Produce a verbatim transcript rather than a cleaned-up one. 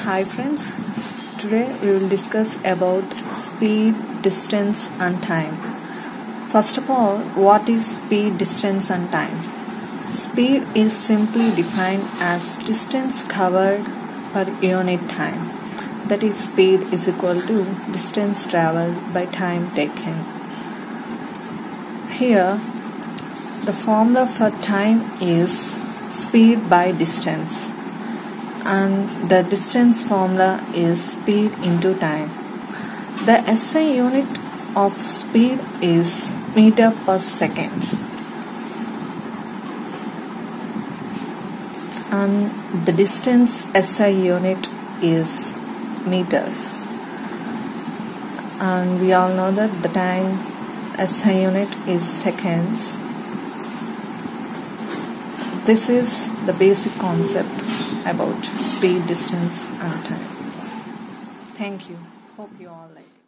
Hi friends, today we will discuss about speed, distance and time. First of all, what is speed, distance and time? Speed is simply defined as distance covered per unit time. That is, speed is equal to distance traveled by time taken. Here, the formula for time is speed by distance, and the distance formula is speed into time. The S I unit of speed is meter per second, and the distance S I unit is meters, and we all know that the time S I unit is seconds. This is the basic concept about speed, distance and time. Thank you. Hope you all like it.